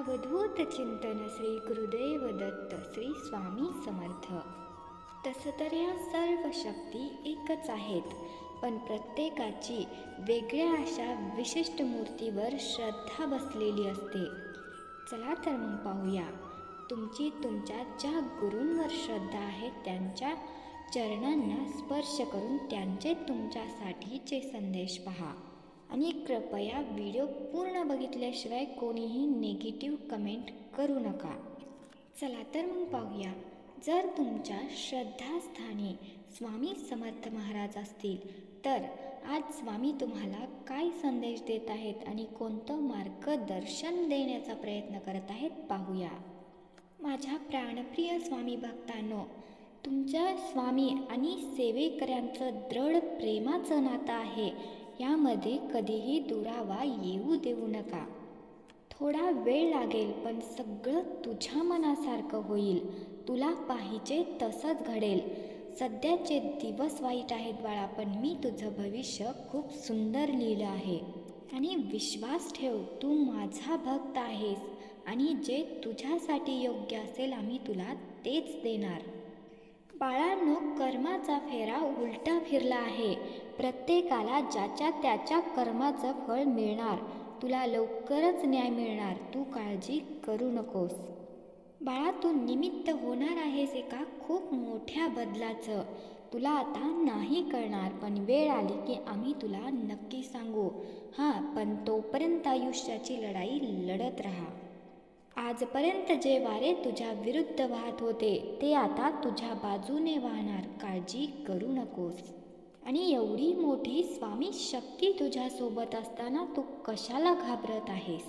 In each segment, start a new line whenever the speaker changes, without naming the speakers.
अवधूत चिंतन श्री गुरुदेव दत्त श्री स्वामी समर्थ। तसं तर या सर्व शक्ती एकच आहेत, पण प्रत्येकाची वेगळ्या अशा विशिष्ट मूर्तीवर श्रद्धा बसलेली असते। चला तर मग पाहूया, तुमची तुमच्या ज्या गुरूंवर श्रद्धा आहे त्यांच्या चरणांना स्पर्श करून त्यांचे तुमच्यासाठीचे संदेश पहा आणि कृपया व्हिडिओ पूर्ण बघितल्याशिवाय कोणीही नेगेटिव्ह कमेंट करू नका। चला तर मग पाहूया, जर तुमच्या श्रद्धास्थानी स्वामी समर्थ महाराज असतील तर आज स्वामी तुम्हाला काय संदेश देत आहेत आणि कोणतं मार्गदर्शन देण्याचा प्रयत्न करत आहेत पाहूया। माझ्या प्राणप्रिय स्वामी भक्तांनो, तुमच्या स्वामी आणि सेवेकऱ्यांचं दृढ प्रेमाचं नातं आहे, यामध्ये कधीही दुरावा येऊ देऊ नका। थोडा वेळ लागेल, पण सगळं तुझ्या मनासारखं होईल, तुला पाहिजे तसंच घडेल। सध्याचे दिवस वाईट आहेत बाळा, पण मी तुझं भविष्य खूप सुंदर लिहिलं आहे आणि विश्वास ठेव, तू माझा भक्त आहेस आणि जे तुझ्यासाठी योग्य असेल आम्ही तुला तेच देणार। बाळांनो, कर्माचा फेरा उलटा फिरला आहे। प्रत्येकाला ज्याच्या त्याच्या कर्माचं फळ मिळणार, तुला लवकरच न्याय मिळणार, तू काळजी करू नकोस। बाळा, तू निमित्त होणार आहेस एका खूप मोठ्या बदलाचं। तुला आता नाही कळणार, पण वेळ आली की आम्ही तुला नक्की सांगू। पण तोपर्यंत आयुष्याची लढाई लढत राहा। आजपर्यंत जे वारे तुझ्या विरुद्ध वाहत होते ते आता तुझ्या बाजूने वाहणार, काळजी करू नकोस। आणि एवढी मोठी स्वामी शक्ती तुझ्यासोबत असताना तू कशाला घाबरत आहेस?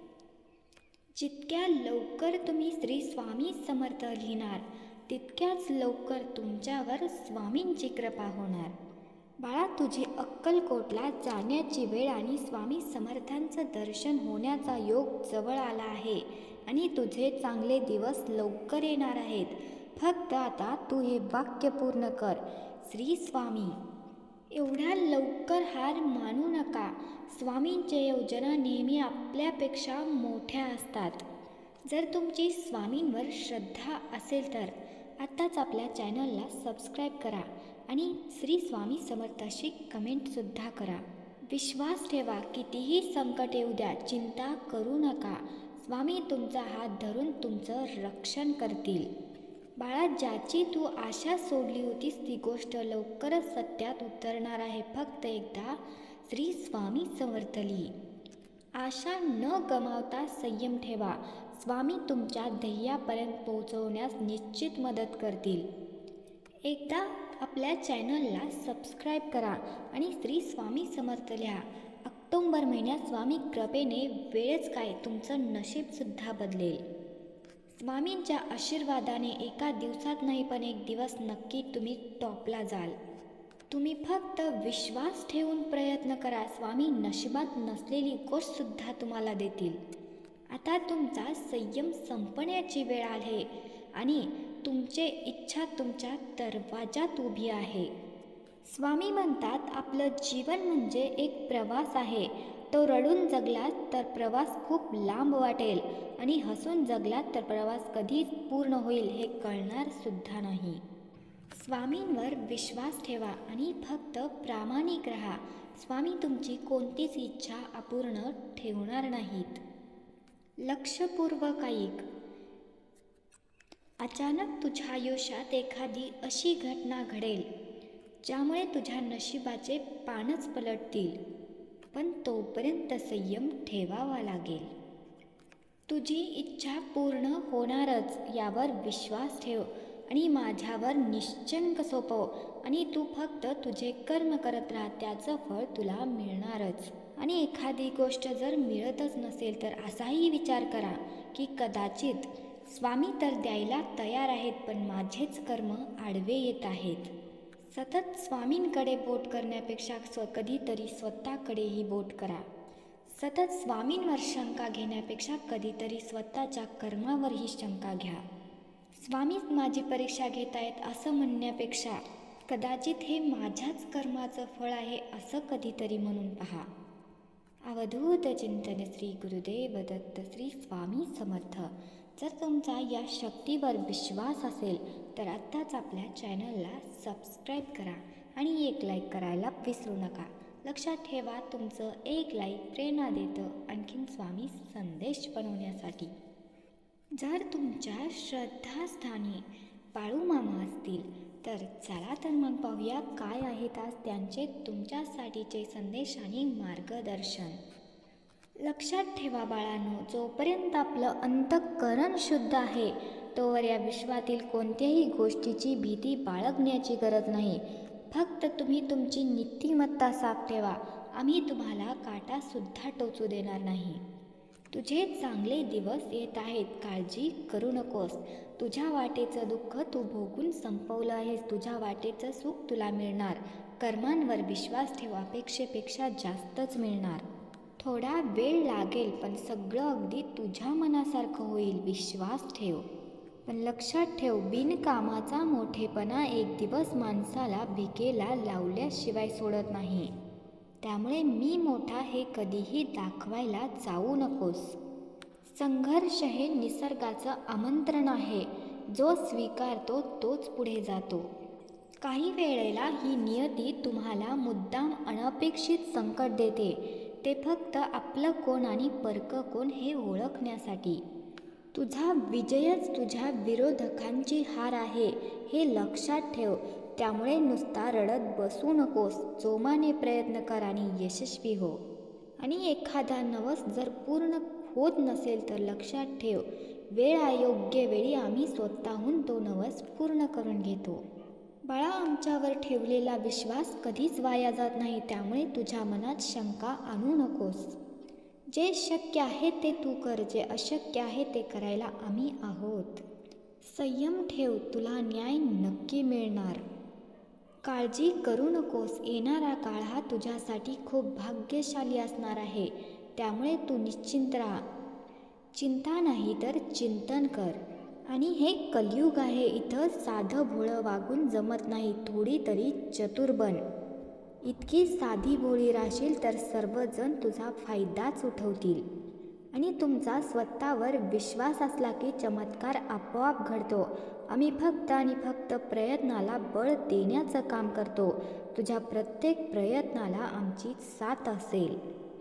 जितक्या लवकर तुम्ही श्री स्वामी समर्थ लिहिणार, तितक्याच लवकर तुमच्यावर स्वामींची कृपा होणार। बाळा, तुझी अक्कलकोटला जाण्याची वेळ आणि स्वामी समर्थांचं दर्शन होण्याचा योग जवळ आला आहे आणि तुझे चांगले दिवस लवकर येणार आहेत। फक्त आता तू हे वाक्य पूर्ण कर, श्री स्वामी। एवढ्या लवकर हार मानू नका, स्वामींच्या योजना नेहमी आपल्यापेक्षा मोठ्या असतात। जर तुमची स्वामींवर श्रद्धा असेल तर आत्ताच आपल्या चॅनलला सबस्क्राईब करा आणि श्री स्वामी समर्थाशी कमेंटसुद्धा करा। विश्वास ठेवा, कितीही संकट येऊ द्या, चिंता करू नका, स्वामी तुमचा हात धरून तुमचं रक्षण करतील। बाळा, ज्याची तू आशा सोडली होतीस ती गोष्ट लवकरच सत्यात उतरणार आहे। फक्त एकदा श्री स्वामी समर्थ लिही। आशा न गमावता संयम ठेवा, स्वामी तुमच्या ध्येयापर्यंत पोहोचवण्यास निश्चित मदत करतील। एकदा आपल्या चॅनलला सबस्क्राईब करा आणि श्री स्वामी समर्थ लिहा। ऑक्टोबर महिन्यात स्वामी कृपेने वेळच काय, तुमचं नशीबसुद्धा बदलेल। स्वामींच्या आशीर्वादाने एका दिवसात नाही, पण एक दिवस नक्की तुम्ही टॉपला जाल। तुम्ही फक्त विश्वास ठेवून प्रयत्न करा, स्वामी नशिबात नसलेली गोष्टसुद्धा तुम्हाला देतील। आता तुमचा संयम संपण्याची वेळ आहे आणि तुमची इच्छा तुमच्या दरवाजात उभी आहे। स्वामी म्हणतात, आपलं जीवन म्हणजे एक प्रवास आहे, तो रडून जगलात तर प्रवास खूप लांब वाटेल आणि हसून जगलात तर प्रवास कधी पूर्ण होईल हे कळणार सुद्धा नाही। स्वामींवर विश्वास ठेवा आणि फक्त प्रामाणिक राहा, स्वामी तुमची कोणतीच इच्छा अपूर्ण ठेवणार नाहीत। लक्षपूर्वक ऐक, अचानक तुझ्या आयुष्यात एखादी अशी घटना घडेल ज्यामुळे तुझ्या नशिबाचे पानच पलटतील, पण तोपर्यंत संयम ठेवावा लागेल। तुझी इच्छा पूर्ण होणारच यावर विश्वास ठेव आणि माझ्यावर निश्चिंत सोपव आणि तू फक्त तुझे कर्म करत राहा, त्याचं फळ तुला मिळणारच। आणि एखादी गोष्ट जर मिळतच नसेल तर असाही विचार करा की कदाचित स्वामी तर द्यायला तयार आहेत, पण माझेच कर्म आडवे येत आहेत। सतत स्वामींकडे बोट करण्यापेक्षा कधीतरी स्वतःकडेही बोट करा। सतत स्वामींवर शंका घेण्यापेक्षा कधीतरी स्वतःच्या कर्मावरही शंका घ्या। स्वामीच माझी परीक्षा घेत आहेत असं म्हणण्यापेक्षा कदाचित हे माझ्याच कर्माचं फळ आहे असं कधीतरी म्हणून पहा। अवधूत चिंतन श्री गुरुदेव दत्त श्री स्वामी समर्थ. जर तुमचा या शक्तीवर विश्वास असेल तर आत्ताच आपल्या चॅनलला सबस्क्राईब करा आणि एक लाईक करायला विसरू नका. लक्षात ठेवा, तुमचं एक लाईक प्रेरणा देतं आणखीन स्वामी संदेश बनवण्यासाठी. जर तुमच्या श्रद्धास्थानी बाळू मामा असतील तर चला तर मग पाहूया काय आहेत आज त्यांचे तुमच्यासाठीचे संदेश आणि मार्गदर्शन. लक्षात ठेवा बाळांनो, जोपर्यंत आपलं अंतःकरण शुद्ध आहे तोवर या विश्वातील कोणत्याही गोष्टीची भीती बाळगण्याची गरज नाही. फक्त तुम्ही तुमची नीतिमत्ता साफ ठेवा. आम्ही तुम्हाला काटासुद्धा टोचू देणार नाही. तुझे चांगले दिवस येत आहेत, काळजी करू नकोस. तुझ्या वाटेचं दुःख तू भोगून संपवलं आहेस. तुझ्या वाटेचं सुख तुला मिळणार. कर्मांवर विश्वास ठेव, अपेक्षेपेक्षा जास्तच मिळणार. थोडा वेळ लागेल पण सगळं अगदी तुझ्या मनासारखं होईल. विश्वास ठेव. पण लक्षात ठेव, बिनकामाचा मोठेपणा एक दिवस माणसाला भिकेला लावल्याशिवाय सोडत नाही. त्यामुळे मी मोठा हे कधीही दाखवायला जाऊ नकोस. संघर्ष हे निसर्गाचं आमंत्रण आहे. जो स्वीकारतो तोच पुढे जातो. काही वेळेला ही नियती तुम्हाला मुद्दाम अनपेक्षित संकट देते. ते फक्त आपलं कोण आणि परकं कोण हे ओळखण्यासाठी. तुझा विजयच तुझ्या विरोधकांची हार आहे हे लक्षात ठेव. त्यामुळे नुसता रडत बसू नकोस. जोमाने प्रयत्न कर आणि यशस्वी हो. आणि एखादा नवस जर पूर्ण होत नसेल तर लक्षात ठेव, वेळायोग्य वेळी आम्ही स्वतःहून तो नवस पूर्ण करून घेतो. बाळा, आमच्यावर ठेवलेला विश्वास कधीच वाया जात नाही. त्यामुळे तुझ्या मनात शंका आणू नकोस. जे शक्य आहे ते तू कर. जे अशक्य आहे ते करायला आम्ही आहोत. संयम ठेव, तुला न्याय नक्की मिळणार. काळजी करू नकोस. येणारा काळ हा तुझ्यासाठी खूप भाग्यशाली असणार आहे. त्यामुळे तू निश्चिंत राहा. चिंता नाही तर चिंतन कर. आणि हे कलियुग आहे. इथं साधं भोळं वागून जमत नाही. थोडी तरी चतुर बन. इतकी साधी भोळी राहशील तर सर्वजण तुझा फायदाच उठवतील. आणि तुमचा स्वतःवर विश्वास असला की चमत्कार आपोआप घडतो. आम्ही फक्त आणि फक्त प्रयत्नाला बळ देण्याचं काम करतो. तुझ्या प्रत्येक प्रयत्नाला आमची साथ असेल.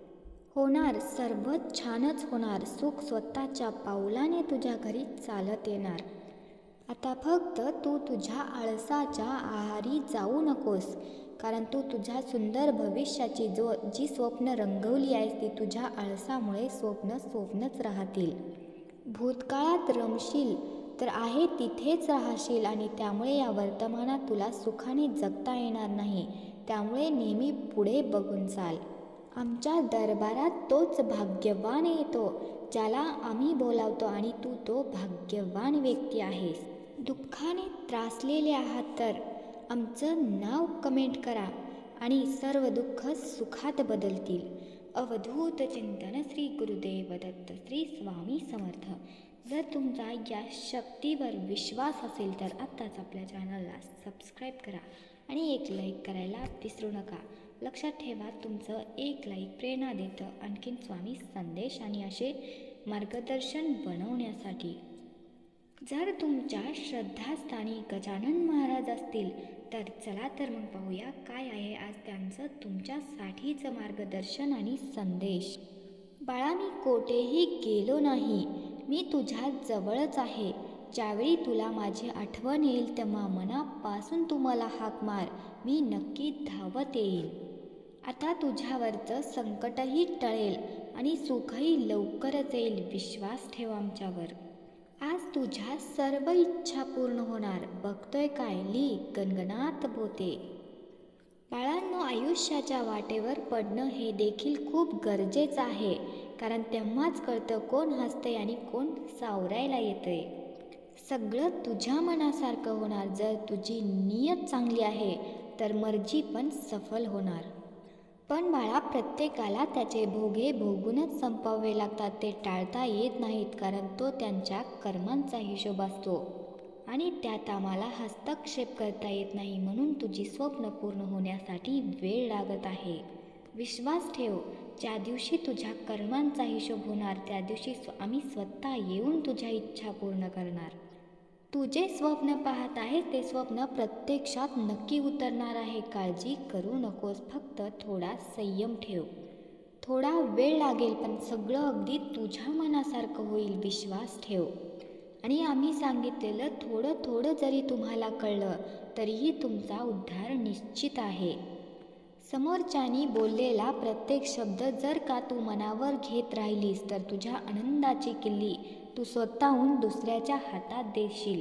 होणार, सर्व छानच होणार. सुख स्वतःच्या पावलाने तुझ्या घरी चालत येणार. आता फक्त तू तुझ्या आळसाच्या आहारी जाऊ नकोस. कारण तू तुझ्या सुंदर भविष्याची जी स्वप्न रंगवली आहेस ती तुझ्या आळसामुळे स्वप्नच राहतील. भूतकाळात रमशील तर आहे तिथेच राहशील आणि त्यामुळे या वर्तमानात तुला सुखाने जगता येणार नाही. त्यामुळे नेहमी पुढे बघून चाल. आमच्या दरबारात तोच भाग्यवान येतो ज्याला आम्ही बोलावतो आणि तू तो भाग्यवान व्यक्ती आहेस. दुःखाने त्रासलेले आहात तर आमचं नाव कमेंट करा आणि सर्व दुःख सुखात बदलतील. अवधूत चिंतन श्री गुरुदेव दत्त श्री स्वामी समर्थ. जर तुमचा या शक्तीवर विश्वास असेल तर आत्ताच आपल्या चॅनलला सबस्क्राईब करा आणि एक लाईक करायला विसरू नका. लक्षात ठेवा, तुमचं एक लाईक प्रेरणा देतं आणखीन स्वामी संदेश आणि असे मार्गदर्शन बनवण्यासाठी. जर तुमच्या श्रद्धास्थानी गजानन महाराज असतील तर चला तर मग पाहूया काय आहे आज त्यांचं तुमच्यासाठीचं मार्गदर्शन आणि संदेश. बाळा, मी कोठेही गेलो नाही. मी तुझ्या जवळच आहे. ज्यावेळी तुला माझी आठवण येईल तेव्हा मनापासून तू मला हाक मार. मी नक्की धावत येईल. आता तुझ्यावरचं संकटही टळेल आणि सुखही लवकरच येईल. विश्वास ठेव आमच्यावर. आज तुझ्या सर्व इच्छा पूर्ण होणार. बघतोय काय? ली गणगणात बोते. बाळांनो, आयुष्याच्या वाटेवर पडणं हे देखील खूप गरजेचं आहे. कारण तेव्हाच कळतं कोण हसतंय आणि कोण सावरायला येतंय. सगळं तुझ्या मनासारखं होणार. जर तुझी नियत चांगली आहे तर मर्जी पण सफल होणार. पण बाळा, प्रत्येकाला त्याचे भोगे भोगूनच संपवावे लागतात. ते टाळता येत नाहीत कारण तो त्यांच्या कर्मांचा हिशोब असतो आणि त्यात आम्हाला हस्तक्षेप करता येत नाही. म्हणून तुझी स्वप्न पूर्ण होण्यासाठी वेळ लागत आहे. विश्वास ठेव, ज्या दिवशी तुझ्या कर्मांचा हिशोब होणार त्या दिवशी आम्ही स्वतः येऊन तुझ्या इच्छा पूर्ण करणार. तू जे स्वप्न पाहत आहेस ते स्वप्न प्रत्यक्षात नक्की उतरणार आहे. काळजी करू नकोस, फक्त थोडा संयम ठेव. थोडा वेळ लागेल पण सगळं अगदी तुझ्या मनासारखं होईल. विश्वास ठेव. आणि आम्ही सांगितलेलं थोडं थोडं जरी तुम्हाला कळलं तरीही तुमचा उद्धार निश्चित आहे. समोरच्यानी बोललेला प्रत्येक शब्द जर का तू मनावर घेत राहिलीस तर तुझ्या आनंदाची किल्ली तू स्वतःहून दुसऱ्याच्या हातात देशील.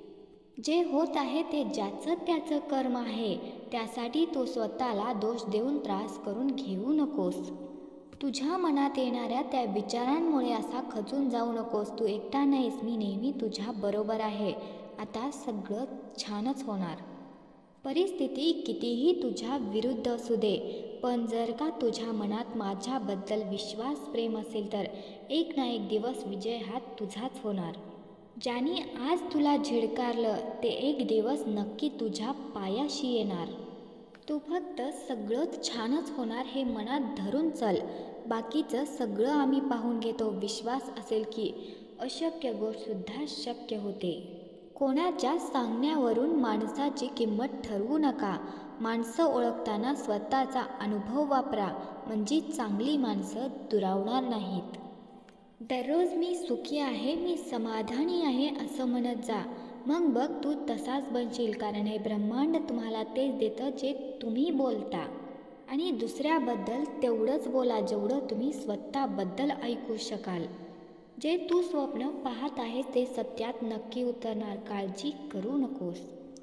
जे होत आहे ते ज्याचं त्याचं कर्म आहे, त्यासाठी तू स्वतःला दोष देऊन त्रास करून घेऊ नकोस. तुझ्या मनात येणाऱ्या त्या विचारांमुळे असा खचून जाऊ नकोस. तू एकटा नाहीस, मी नेहमी तुझ्या बरोबर आहे. आता सगळं छानच होणार. परिस्थिती कितीही तुझ्या विरुद्ध असू दे, पण जर का तुझ्या मनात माझ्याबद्दल विश्वास प्रेम असेल तर एक ना एक दिवस विजय हा तुझाच होणार. ज्याने आज तुला झिडकारलं ते एक दिवस नक्की तुझ्या पायाशी येणार. तू फक्त सगळं छानच होणार हे मनात धरून चल. बाकीचं सगळं आम्ही पाहून घेतो. विश्वास असेल की अशक्य गोष्टसुद्धा शक्य होते. कोणाच्या सांगण्यावरून माणसाची किंमत ठरवू नका. माणसं ओळखताना स्वतःचा अनुभव वापरा, म्हणजे चांगली माणसं दुरावणार नाहीत. दररोज मी सुखी आहे, मी समाधानी आहे असं म्हणत जा. मग बघ तू तसाच बनशील, कारण हे ब्रह्मांड तुम्हाला तेच देतं जे तुम्ही बोलता. आणि दुसऱ्याबद्दल तेवढंच बोला जेवढं तुम्ही स्वतःबद्दल ऐकू शकाल. जे तू स्वप्न पाहत आहेस ते सत्यात नक्की उतरणार. काळजी करू नकोस.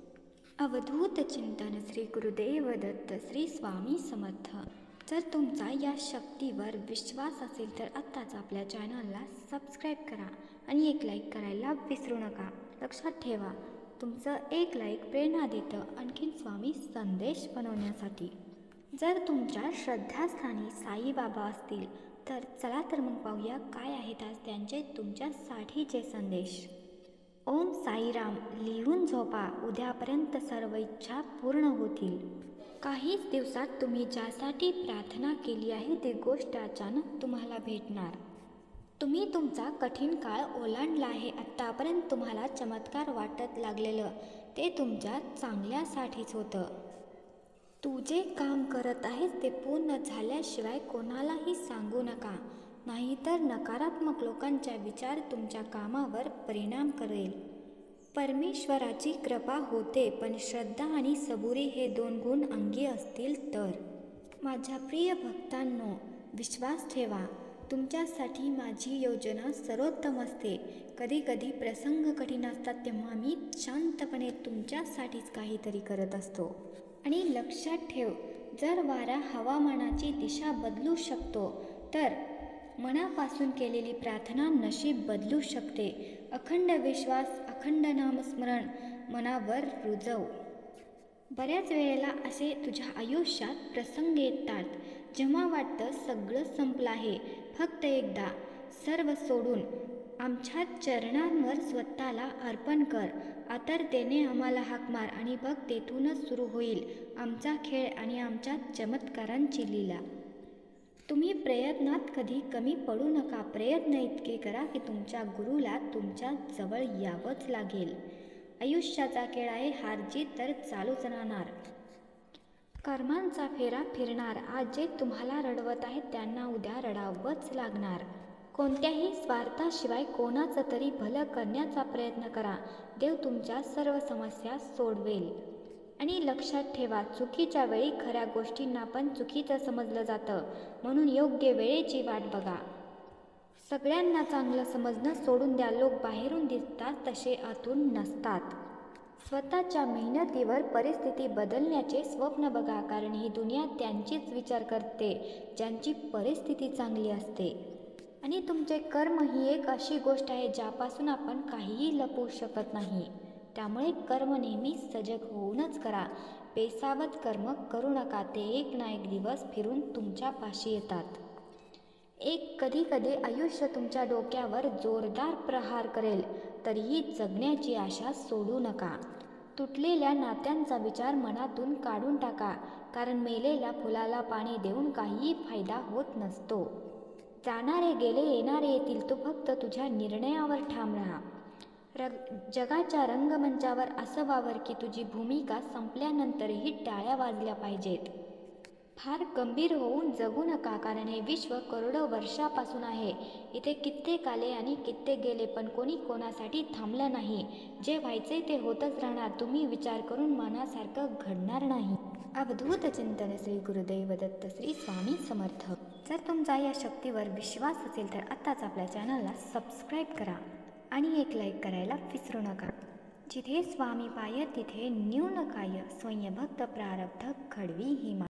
अवधूत चिंतन श्री गुरुदेव दत्त श्री स्वामी समर्थ. जर तुमचा या शक्तीवर विश्वास असेल तर आत्ताच आपल्या चॅनलला सबस्क्राईब करा आणि एक लाईक करायला विसरू नका. लक्षात ठेवा, तुमचं एक लाईक प्रेरणा देतं आणखीन स्वामी संदेश बनवण्यासाठी. जर तुमच्या श्रद्धास्थानी साईबाबा असतील तर चला तर मग पाहूया काय आहेत आज त्यांचे तुमच्यासाठीचे संदेश. ओम साईराम लिहून झोपा, उद्यापर्यंत सर्व इच्छा पूर्ण होतील. काहीच दिवसात तुम्ही ज्यासाठी प्रार्थना केली आहे ती गोष्ट अचानक तुम्हाला भेटणार. तुम्ही तुमचा कठीण काळ ओलांडला आहे. आत्तापर्यंत तुम्हाला चमत्कार वाटत लागलेलं ते तुमच्या चांगल्यासाठीच होतं. तू जे काम करत आहेस ते पूर्ण झाल्याशिवाय कोणालाही सांगू नका, नाहीतर नकारात्मक लोकांचा विचार तुमच्या कामावर परिणाम करेल. परमेश्वराची कृपा होते, पण श्रद्धा आणि सबुरी हे 2 गुण अंगी असतील तर. माझ्या प्रिय भक्तांनो, विश्वास ठेवा. तुमच्यासाठी माझी योजना सर्वोत्तम असते. कधी कधी प्रसंग कठीण असतात तेव्हा मी शांतपणे तुमच्यासाठीच काहीतरी करत असतो. आणि लक्षात ठेव, जर वारा हवामानाची दिशा बदलू शकतो तर मनापासून केलेली प्रार्थना नशीब बदलू शकते. अखंड विश्वास, अखंड नामस्मरण मनावर रुजव. बऱ्याच वेळेला असे तुझ्या आयुष्यात प्रसंग येतात जेव्हा वाटतं सगळं संपलं आहे. फक्त एकदा सर्व सोडून आमच्या चरणांवर स्वतःला अर्पण कर. आतरतेने आम्हाला हाक मार आणि बघ तेथूनच सुरू होईल आमचा खेळ आणि आमच्या चमत्कारांची लीला. तुम्ही प्रयत्नात कधी कमी पडू नका. प्रयत्न इतके करा की तुमच्या गुरुला तुमच्या जवळ यावंच लागेल. आयुष्याचा खेळ आहे, हार जीत तर चालूच राहणार. कर्मांचा फेरा फिरणार. आज जे तुम्हाला रडवत आहेत त्यांना उद्या रडावंच लागणार. कोणत्याही स्वार्थाशिवाय कोणाचं तरी भलं करण्याचा प्रयत्न करा. देव तुमच्या सर्व समस्या सोडवेल. आणि लक्षात ठेवा, चुकीच्या वेळी खऱ्या गोष्टींना पण चुकीचं समजलं जातं, म्हणून योग्य वेळेची वाट बघा. सगळ्यांना चांगलं समजणं सोडून द्या. लोक बाहेरून दिसतात तसे आतून नसतात. स्वतःच्या मेहनतीवर परिस्थिती बदलण्याचे स्वप्न बघा, कारण ही दुनिया त्यांचीच विचार करते ज्यांची परिस्थिती चांगली असते. आणि तुमचे कर्म ही एक अशी गोष्ट आहे ज्यापासून आपण काहीही लपवू शकत नाही. त्यामुळे कर्म नेहमी सजग होऊनच करा. बेसावत कर्म करू नका, ते एक ना एक दिवस फिरून तुमच्या पाशी येतात. कधी कधी आयुष्य तुमच्या डोक्यावर जोरदार प्रहार करेल, तरीही जगण्याची आशा सोडू नका. तुटलेल्या नात्यांचा विचार मनातून काढून टाका, कारण मेलेल्या फुलाला पाणी देऊन काहीही फायदा होत नसतो. जाणारे गेले, येणारे येतील, तू फक्त तुझ्या निर्णयावर ठाम राहा. जगाच्या रंगमंचावर असं वावर की तुझी भूमिका संपल्यानंतरही टाळ्या वाजल्या पाहिजेत. फार गंभीर होऊन जगू नका, कारण हे विश्व करोडो वर्षापासून आहे. इथे कित्येक आले आणि कित्येक गेले, पण कोणी कोणासाठी थांबलं नाही. जे व्हायचे ते होतच राहणार. तुम्ही विचार करून मनासारखं घडणार नाही. अवधूत चिंतन श्री गुरुदेव दत्त श्री स्वामी समर्थ. जर तुमचा या शक्तीवर विश्वास असेल तर आत्ताच आपल्या चॅनलला सबस्क्राईब करा आणि एक लाईक करायला विसरू नका. जिथे स्वामी पाय तिथे न्यून काय, स्वयंभक्त प्रारब्ध घडवी ही